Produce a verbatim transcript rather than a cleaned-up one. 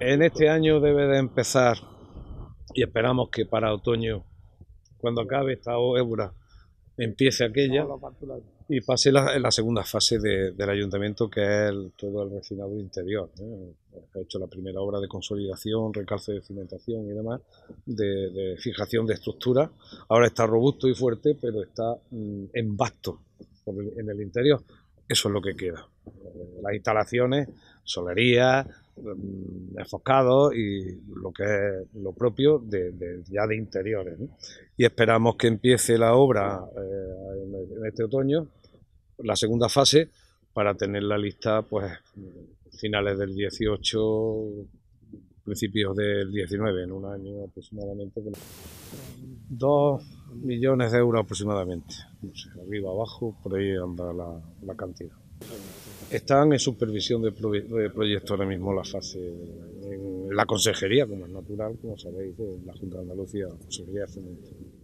En este año debe de empezar, y esperamos que para otoño, cuando acabe esta obra, empiece aquella y pase la, la segunda fase de, del ayuntamiento, que es el, todo el refinado interior, ¿eh? Ha hecho la primera obra de consolidación, recalce de cimentación y demás, de, de fijación de estructura. Ahora está robusto y fuerte, pero está mm, en vasto en el interior. Eso es lo que queda. Las instalaciones, solería, enfocados y lo que es lo propio de, de ya de interiores, ¿no? Y esperamos que empiece la obra eh, en este otoño, la segunda fase, para tenerla lista pues finales del dieciocho, principios del diecinueve, en un año aproximadamente. Dos millones de euros aproximadamente, no sé, arriba abajo, por ahí anda la, la cantidad. Están en supervisión de, pro de proyecto ahora mismo la fase en la consejería, como es natural, como sabéis, de la Junta de Andalucía, la Consejería de Fomento.